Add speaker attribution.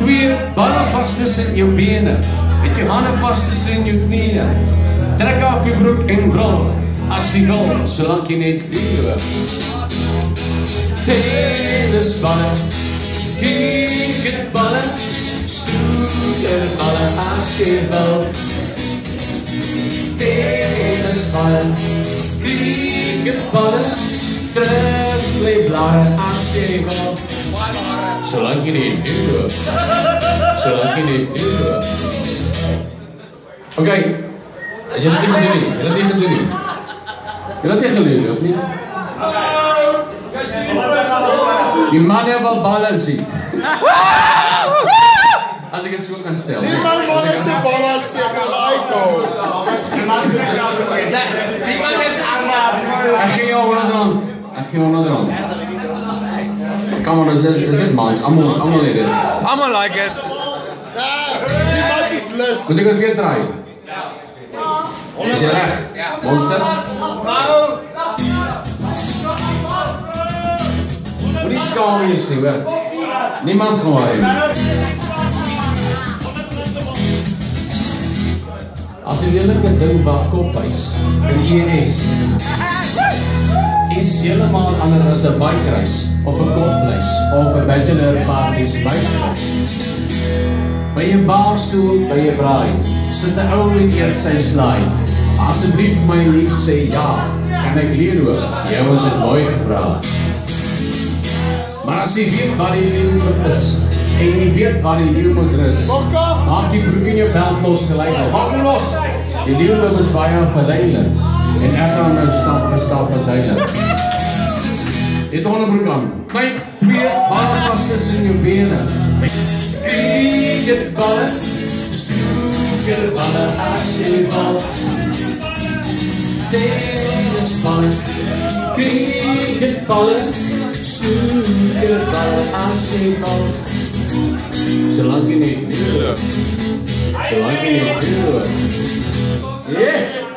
Speaker 1: 2 balle vast tussen jou bene, met jou hande vast tussen jou knieën. Trek af jou broek en brul, as jy wil, solank jy net lewe. Tennisballe, cricketballe, stoeterballe, as jy wil. Tennisballe, cricketballe, terugleefblare, as jy wil. Solank jy net lewe. Solank jy net lewe. Oké, jy het nie gedoen nie. Jy het nie gedoen nie. Jy het nie geleer, op nie? Die manne wil balle sien. As ek het so kan stel.
Speaker 2: Die manne sê balle sê gelijk al. Die manne is arm.
Speaker 1: Ek gee jou R100. Ek gee jou R100. Come on, is dit nice? Allemaal het dit.
Speaker 3: Allemaal like it.
Speaker 2: Die man is lus.
Speaker 1: Moet ek het weer draai? Is jy reg? Monster? Moet nie skaam wees nie, hoor. Niemand gaan waar. As die lelike ding wat kophuis in ENS is helemaal anders as 'n bikereis of 'n kopleis of 'n bachelor parties buitereis. By 'n barstoel, by 'n braai, sit 'n ou en eers sy slaai. Asseblief my lief sê ja, kan ek leer ook, jy was het mooi gevra. Maar as jy weet wat die leeuw moet is, en jy weet wat die leeuw moet rus, maak die broek in jou belt los gelijk al. Maak hem los! Die leeuw is baie verleidelik, en ek gaan nou stap vir stap verduidelik. Jy het onderbroek aan, kijk 2 balle vast tussen jou bene. Cricketballe, stoeterballe, as jy wil. Tennisballe, cricketballe, stoeterballe, as jy wil. Solank jy net lewe. Solank jy net lewe. Yeah!